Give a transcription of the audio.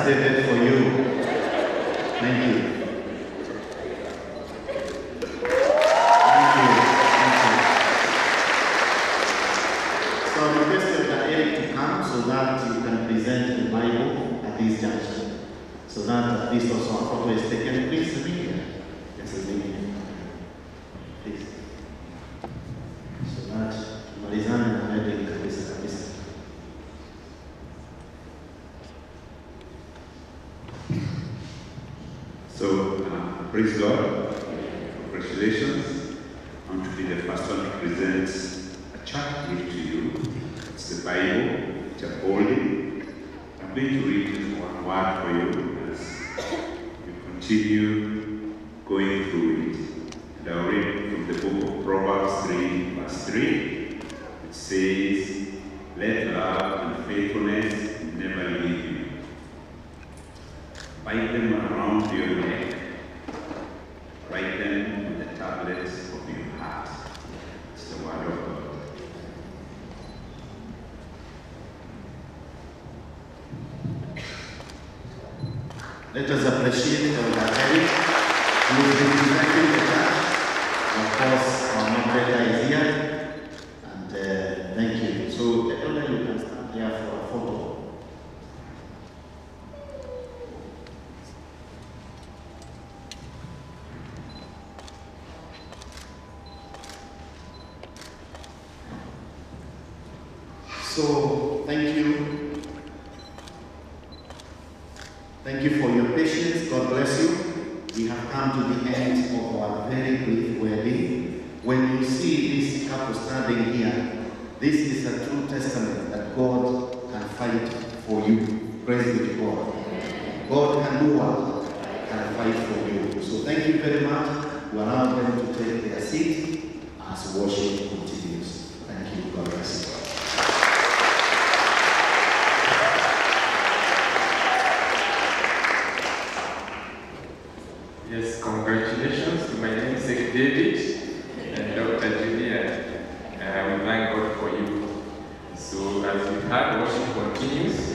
has David for you. Thank you. Thank you. So I requested that Eric to come so that you can present the Bible at this junction. So that at least also a photo is taken. Please, Amelia. Yes, Amelia. Please. So that Marizana and Amelia kabisa kabisa. So, praise God. Congratulations. I want to be the first one to present a church gift to you. It's the Bible, which I'm holding. I'm going to read one word for you as we continue going through it. And I'll read from the book of Proverbs 3, verse 3. It says, "Let love and faithfulness never leave you. Bind them around your neck. Write them on the tablets of your heart." It's the word of God. Let us appreciate Elder Eric, who is representing the church. Of course, our moderator is here. And thank you. So, Elder, you can stand here for a photo. So, thank you. Thank you for your patience. God bless you. We have come to the end of our very brief wedding. When you see this couple standing here, this is a true testament that God can fight for you. Praise be to God. God can do what? Can fight for you. So thank you very much. We allow them to take their seat as worship continues. Thank you. God bless you. Yes, congratulations to my namesake David and Dr. Julia. We thank God for you. So as we heard, worship continues.